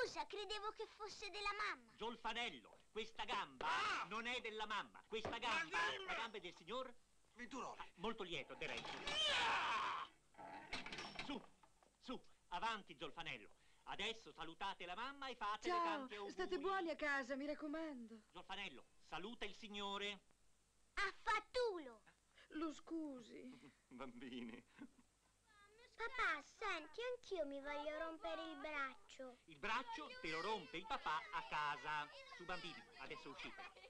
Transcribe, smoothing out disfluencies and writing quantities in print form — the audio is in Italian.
Scusa, credevo che fosse della mamma. Zolfanello, questa gamba non è della mamma. Questa gamba, la gamba è del signor Venturoli. molto lieto, direi. Su, su, avanti Zolfanello. Adesso salutate la mamma e fate le Ciao, tanti auguri. state buoni a casa, mi raccomando. Zolfanello, saluta il signore. Affattulo. Lo scusi. Bambini. Papà, senti, anch'io mi voglio rompere il braccio. Il braccio te lo rompe il papà a casa. Su bambini, adesso uscite.